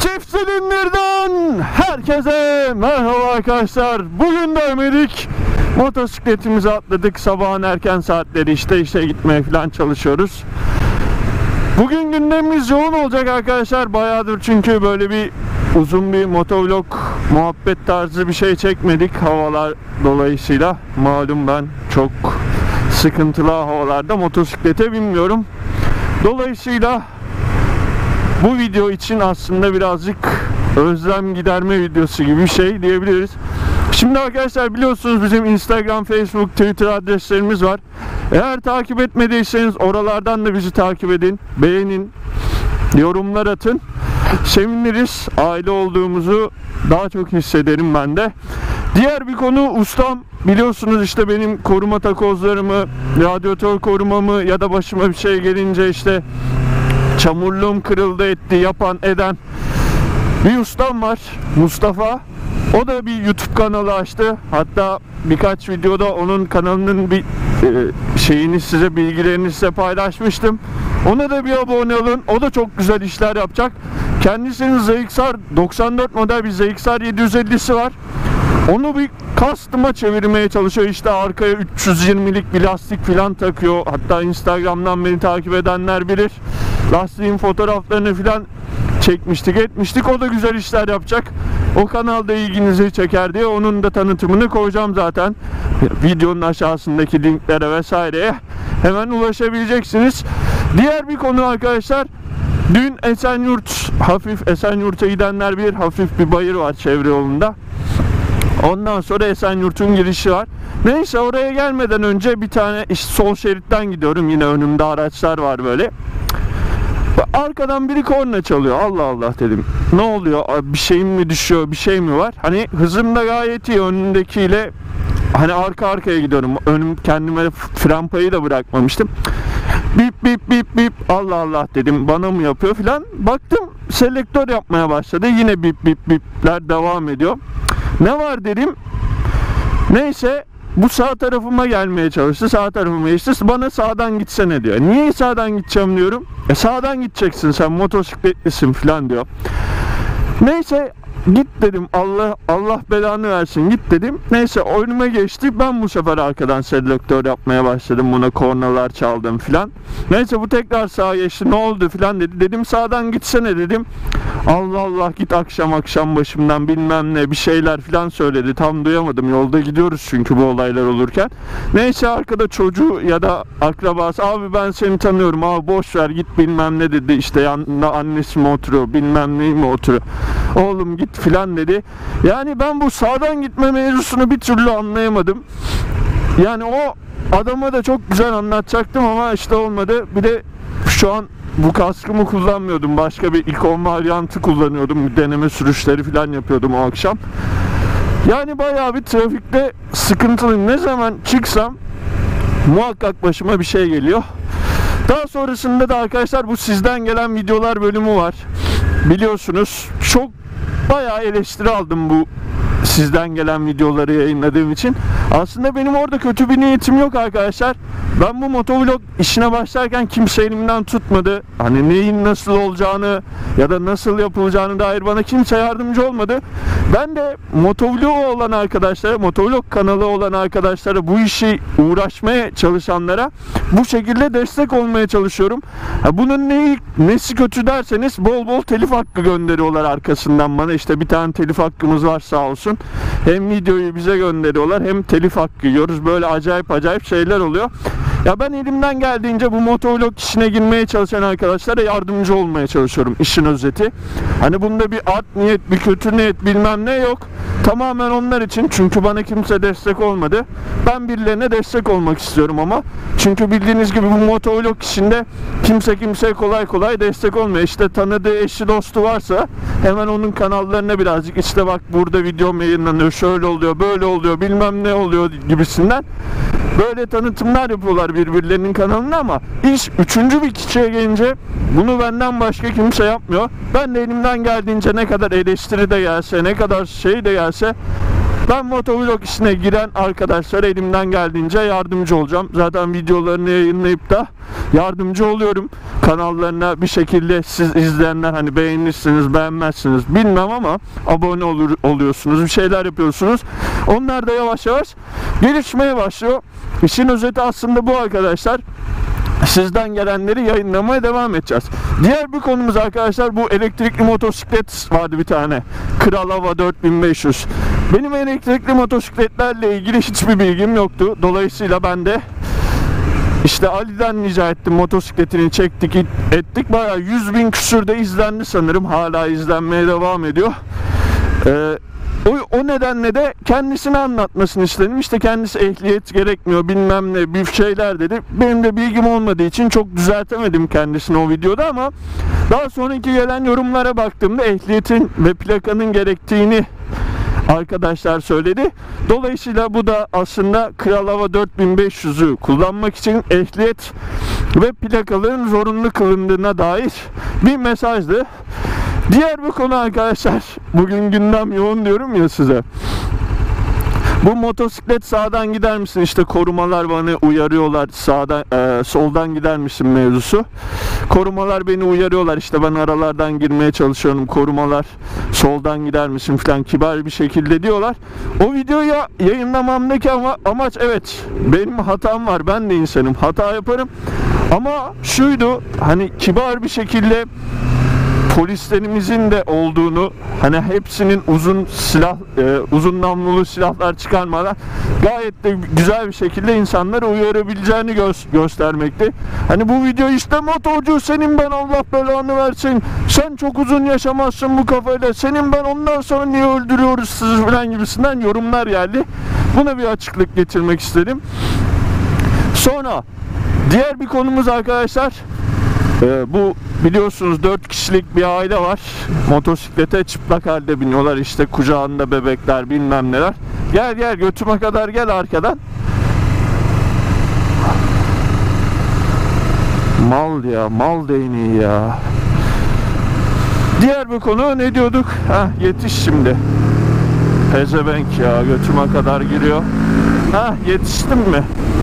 Çift silindirden herkese merhaba arkadaşlar. Bugün dönmedik. Motosikletimizi atladık. Sabahın erken saatleri işte işe gitmeye falan çalışıyoruz. Bugün gündemimiz yoğun olacak arkadaşlar. Bayağıdır çünkü böyle bir uzun bir motovlog muhabbet tarzı bir şey çekmedik. Havalar dolayısıyla malum ben çok sıkıntılı havalarda motosiklete binmiyorum. Dolayısıyla bu video için aslında birazcık özlem giderme videosu gibi bir şey diyebiliriz. Şimdi arkadaşlar biliyorsunuz bizim Instagram, Facebook, Twitter adreslerimiz var. Eğer takip etmediyseniz oralardan da bizi takip edin, beğenin, yorumlar atın. Seviniriz. Aile olduğumuzu daha çok hissederim ben de. Diğer bir konu, ustam biliyorsunuz işte benim koruma takozlarımı, radyatör korumamı ya da başıma bir şey gelince işte çamurluğum kırıldı etti yapan eden bir ustam var, Mustafa. O da bir YouTube kanalı açtı. Hatta birkaç videoda onun kanalının bir şeyini size, bilgilerini size paylaşmıştım. Ona da bir abone olun. O da çok güzel işler yapacak. Kendisinin ZXR 94 model bir ZXR 750'si var. Onu bir custom'a çevirmeye çalışıyor. İşte arkaya 320'lik bir lastik falan takıyor. Hatta Instagram'dan beni takip edenler bilir. Lastiğin fotoğraflarını falan çekmiştik, etmiştik. O da güzel işler yapacak. O kanalda ilginizi çeker diye onun da tanıtımını koyacağım zaten. Videonun aşağısındaki linklere vesaireye hemen ulaşabileceksiniz. Diğer bir konu arkadaşlar. Dün Esenyurt, hafif Esenyurt'a gidenler bilir, hafif bir bayır var çevre yolunda. Ondan sonra Esenyurt'un girişi var. Neyse oraya gelmeden önce bir tane işte sol şeritten gidiyorum. Yine önümde araçlar var böyle. Arkadan biri korna çalıyor. Allah Allah dedim. Ne oluyor? Bir şeyim mi düşüyor? Bir şey mi var? Hani hızım da gayet iyi. Önündekiyle hani arka arkaya gidiyorum. Önüm, kendime fren payı da bırakmamıştım. Bip bip bip bip. Allah Allah dedim. Bana mı yapıyor filan. Baktım selektör yapmaya başladı. Yine bip bip bipler devam ediyor. Ne var dedim. Neyse bu sağ tarafıma gelmeye çalıştı. Sağ tarafıma geçti. Bana sağdan gitsene diyor. Niye sağdan gideceğim diyorum. Sağdan gideceksin sen, motosikletlisin falan diyor. Neyse git dedim. Allah belanı versin, git dedim. Neyse önüme geçti. Ben bu sefer arkadan selektör yapmaya başladım. Buna kornalar çaldım filan. Neyse bu tekrar sağa geçti. Ne oldu filan dedi. Dedim sağdan gitsene dedim. Allah Allah git, akşam başımdan bilmem ne bir şeyler filan söyledi. Tam duyamadım. Yolda gidiyoruz çünkü bu olaylar olurken. Neyse arkada çocuğu ya da akrabası, abi ben seni tanıyorum abi boş ver git bilmem ne dedi. İşte yanında annesi mi oturuyor bilmem ne mi oturuyor. Oğlum git filan dedi. Yani ben bu sağdan gitme mevzusunu bir türlü anlayamadım. Yani o adama da çok güzel anlatacaktım ama işte olmadı. Bir de şu an bu kaskımı kullanmıyordum. Başka bir ikon varyantı kullanıyordum. Deneme sürüşleri falan yapıyordum o akşam. Yani bayağı bir trafikte sıkıntılıyım. Ne zaman çıksam muhakkak başıma bir şey geliyor. Daha sonrasında da arkadaşlar bu sizden gelen videolar bölümü var. Biliyorsunuz çok bayağı eleştiri aldım bu sizden gelen videoları yayınladığım için. Aslında benim orada kötü bir niyetim yok arkadaşlar. Ben bu motovlog işine başlarken kimse elimden tutmadı. Hani neyin nasıl olacağını ya da nasıl yapılacağını dair bana kimse yardımcı olmadı. Ben de motovlog olan arkadaşlara, motovlog kanalı olan arkadaşlara, bu işi uğraşmaya çalışanlara bu şekilde destek olmaya çalışıyorum. Bunun nesi kötü derseniz bol bol telif hakkı gönderiyorlar arkasından bana. İşte bir tane telif hakkımız var sağ olsun. Hem videoyu bize gönderiyorlar hem telif hakkı yiyoruz. Böyle acayip şeyler oluyor. Ya ben elimden geldiğince bu motovlog işine girmeye çalışan arkadaşlara yardımcı olmaya çalışıyorum, işin özeti. Hani bunda bir art niyet, bir kötü niyet bilmem ne yok. Tamamen onlar için, çünkü bana kimse destek olmadı. Ben birilerine destek olmak istiyorum ama. Çünkü bildiğiniz gibi bu motovlog işinde kimse kimseye kolay kolay destek olmuyor. İşte tanıdığı eşi dostu varsa hemen onun kanallarına birazcık işte bak burada video yayınlanıyor, şöyle oluyor, böyle oluyor, bilmem ne oluyor gibisinden böyle tanıtımlar yapıyorlar birbirlerinin kanalına ama iş üçüncü bir kişiye gelince bunu benden başka kimse yapmıyor. Ben de elimden geldiğince ne kadar eleştiri de gelse, ne kadar şey de gelse Ben motovlog işine giren arkadaşlara elimden geldiğince yardımcı olacağım. Zaten videolarını yayınlayıp da yardımcı oluyorum. Kanallarına bir şekilde siz izleyenler hani beğenirsiniz, beğenmezsiniz bilmem ama abone oluyorsunuz, bir şeyler yapıyorsunuz. Onlar da yavaş yavaş gelişmeye başlıyor. İşin özeti aslında bu arkadaşlar. Sizden gelenleri yayınlamaya devam edeceğiz. Diğer bir konumuz arkadaşlar, bu elektrikli motosiklet vardı bir tane. Kral Hava 4500. Benim elektrikli motosikletlerle ilgili hiçbir bilgim yoktu. Dolayısıyla ben de işte Ali'den rica ettim, motosikletini çektik ettik. Bayağı 100.000 küsürde izlendi sanırım. Hala izlenmeye devam ediyor. O nedenle de kendisini anlatmasını istedim. İşte kendisi ehliyet gerekmiyor bilmem ne bir şeyler dedi. Benim de bilgim olmadığı için çok düzeltemedim kendisini o videoda ama daha sonraki gelen yorumlara baktığımda ehliyetin ve plakanın gerektiğini arkadaşlar söyledi. Dolayısıyla bu da aslında Kral Hava 4500'ü kullanmak için ehliyet ve plakaların zorunlu kılındığına dair bir mesajdı. Diğer bir konu arkadaşlar, bugün gündem yoğun diyorum ya size. Bu motosiklet sağdan gider misin? İşte korumalar bana uyarıyorlar, sağdan soldan gider misin mevzusu. Korumalar beni uyarıyorlar, işte ben aralardan girmeye çalışıyorum, korumalar soldan gider misin falan kibar bir şekilde diyorlar. O videoyu yayınlamamdaki amaç, evet benim hatam var, ben de insanım, hata yaparım ama şuydu, hani kibar bir şekilde polislerimizin de olduğunu, hani hepsinin uzun namlulu silahlar çıkarmadan gayet de güzel bir şekilde insanları uyarabileceğini göstermekti. Hani bu video işte motorcu senin ben Allah belanı versin, sen çok uzun yaşamazsın bu kafayla, senin ben ondan sonra niye öldürüyoruz sizi falan gibisinden yorumlar geldi. Buna bir açıklık getirmek istedim. Sonra diğer bir konumuz arkadaşlar, bu biliyorsunuz 4 kişilik bir aile var. Motosiklete çıplak halde biniyorlar, işte kucağında bebekler bilmem neler. Gel götüme kadar gel arkadan. Mal ya, mal değneği ya. Diğer bir konu ne diyorduk? Yetiş şimdi. Pezevenk ya, götüme kadar giriyor. Yetiştim mi?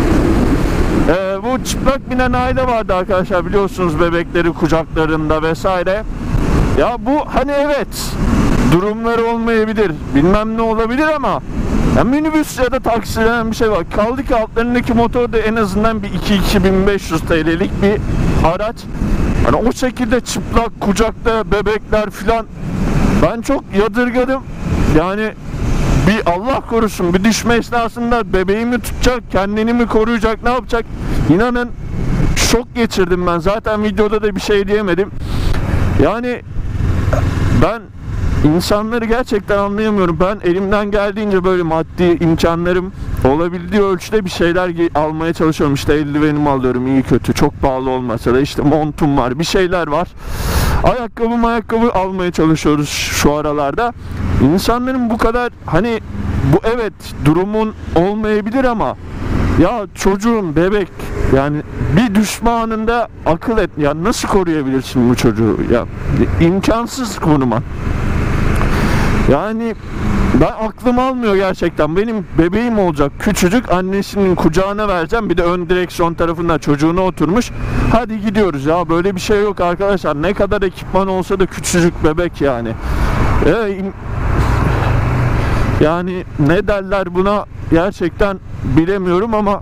Bu çıplak binen aile vardı arkadaşlar, biliyorsunuz, bebekleri kucaklarında vesaire. Ya bu hani evet durumları olmayabilir, bilmem ne olabilir ama ya minibüs ya da taksi denen bir şey var. Kaldı ki altlarındaki motor da en azından bir 2-2500 TL'lik bir araç. Hani o şekilde çıplak kucakta bebekler filan, ben çok yadırgadım. Yani bir Allah korusun, bir düşme esnasında bebeği mi tutacak, kendini mi koruyacak, ne yapacak? İnanın şok geçirdim ben. Zaten videoda da bir şey diyemedim. Yani ben insanları gerçekten anlayamıyorum. Ben elimden geldiğince böyle maddi imkanlarım olabildiği ölçüde bir şeyler almaya çalışıyorum. İşte eldivenimi alıyorum, iyi kötü, çok pahalı olmasa da, işte montum var, bir şeyler var. Ayakkabı almaya çalışıyoruz şu aralarda. İnsanların bu kadar, hani bu evet durumun olmayabilir ama ya çocuğun, bebek, yani bir düşme anında akıl et ya, nasıl koruyabilirsin bu çocuğu ya, imkansız konuma. Yani ben aklım almıyor gerçekten. Benim bebeğim olacak küçücük, annesinin kucağına vereceğim, bir de ön direksiyon tarafında çocuğuna oturmuş, hadi gidiyoruz ya, böyle bir şey yok arkadaşlar. Ne kadar ekipman olsa da küçücük bebek yani. Yani ne derler buna gerçekten bilemiyorum ama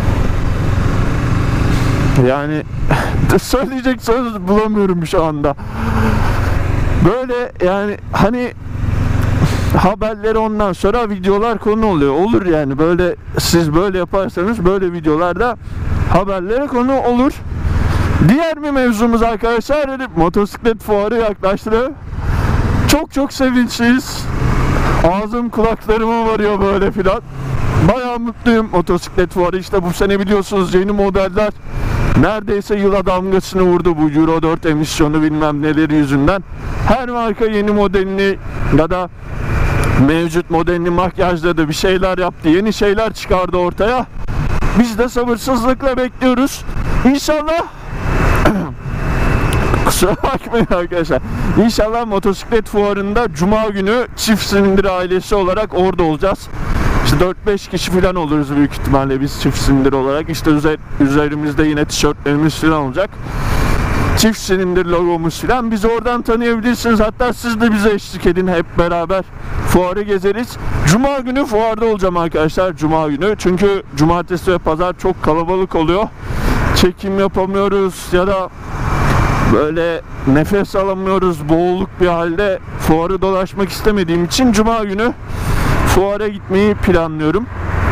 yani söyleyecek söz bulamıyorum şu anda. Böyle yani hani haberleri ondan sonra videolar konu oluyor. Olur yani, böyle siz böyle yaparsanız böyle videolarda haberlere konu olur. Diğer bir mevzumuz arkadaşlar, motosiklet fuarı yaklaştı. Çok sevinçliyiz. Ağzım kulaklarıma varıyor böyle filan. Bayağı mutluyum. Motosiklet fuarı işte bu sene biliyorsunuz, yeni modeller neredeyse yıla damgasını vurdu bu Euro 4 emisyonu bilmem neleri yüzünden. Her marka yeni modelini ya da mevcut modelini makyajladı, bir şeyler yaptı, yeni şeyler çıkardı ortaya. Biz de sabırsızlıkla bekliyoruz. İnşallah Kusura bakmayın arkadaşlar. İnşallah motosiklet fuarında Cuma günü çift silindir ailesi olarak orada olacağız. İşte 4-5 kişi falan oluruz büyük ihtimalle biz çift silindir olarak. İşte üzerimizde yine tişörtlerimiz falan olacak. Çift silindir logomuz falan. Bizi oradan tanıyabilirsiniz. Hatta siz de bize eşlik edin, hep beraber fuarı gezeriz. Cuma günü fuarda olacağım arkadaşlar. Cuma günü. Çünkü cumartesi ve pazar çok kalabalık oluyor. Çekim yapamıyoruz ya da böyle nefes alamıyoruz, boğulduk bir halde fuarı dolaşmak istemediğim için Cuma günü fuara gitmeyi planlıyorum.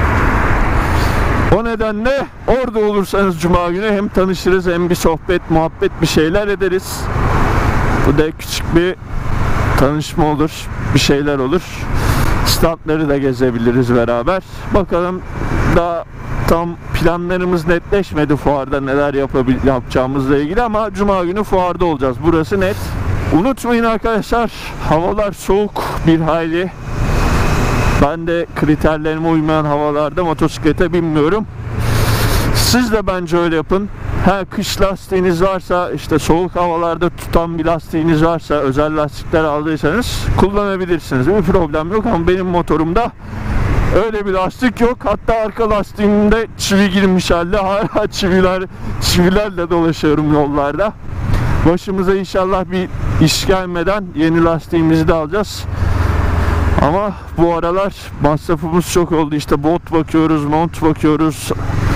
O nedenle orada olursanız Cuma günü hem tanışırız hem bir sohbet, muhabbet bir şeyler ederiz. Bu da küçük bir tanışma olur, bir şeyler olur. Standları da gezebiliriz beraber. Bakalım, daha tam planlarımız netleşmedi fuarda neler yapacağımızla ilgili ama Cuma günü fuarda olacağız. Burası net. Unutmayın arkadaşlar, havalar soğuk bir hayli. Ben de kriterlerime uymayan havalarda motosiklete binmiyorum. Siz de bence öyle yapın. Kış lastiğiniz varsa, işte soğuk havalarda tutan bir lastiğiniz varsa, özel lastikler aldıysanız kullanabilirsiniz. Bir problem yok ama benim motorumda öyle bir lastik yok. Hatta arka lastiğimde çivi girmiş halde hala çivilerle dolaşıyorum yollarda. Başımıza inşallah bir iş gelmeden yeni lastiğimizi de alacağız. Ama bu aralar masrafımız çok oldu. İşte bot bakıyoruz, mont bakıyoruz,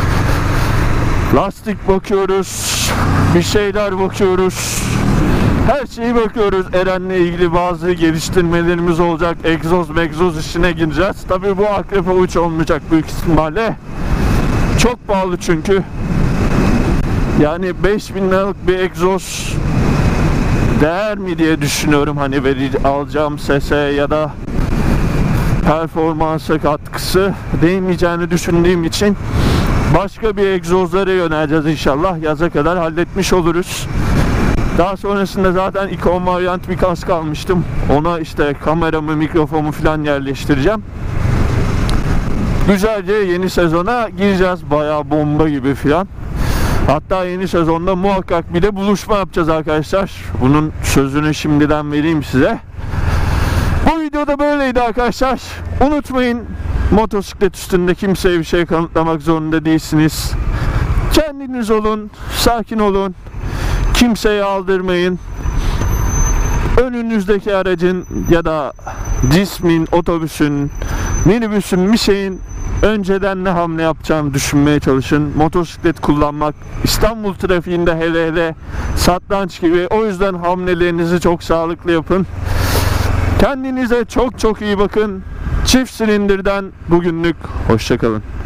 lastik bakıyoruz, bir şeyler bakıyoruz. Her şeyi bakıyoruz. Eren'le ilgili bazı geliştirmelerimiz olacak. Egzoz işine gireceğiz. Tabii bu Akrep Avuç olmayacak büyük ihtimalle. Çok pahalı çünkü. Yani 5000 liralık bir egzoz değer mi diye düşünüyorum. Hani alacağım sese ya da performansa katkısı değmeyeceğini düşündüğüm için başka bir egzozlara yöneleceğiz inşallah. Yaza kadar halletmiş oluruz. Daha sonrasında zaten Icon Variant bir kask almıştım. Ona işte kameramı, mikrofonumu falan yerleştireceğim. Güzelce yeni sezona gireceğiz. Bayağı bomba gibi falan. Hatta yeni sezonda muhakkak bir de buluşma yapacağız arkadaşlar. Bunun sözünü şimdiden vereyim size. Bu videoda böyleydi arkadaşlar. Unutmayın, motosiklet üstünde kimseye bir şey kanıtlamak zorunda değilsiniz. Kendiniz olun, sakin olun. Kimseye aldırmayın. Önünüzdeki aracın ya da cismin, otobüsün, minibüsün, bir şeyin önceden ne hamle yapacağını düşünmeye çalışın. Motosiklet kullanmak İstanbul trafiğinde hele satranç gibi. O yüzden hamlelerinizi çok sağlıklı yapın. Kendinize çok iyi bakın. Çift silindirden bugünlük hoşça kalın.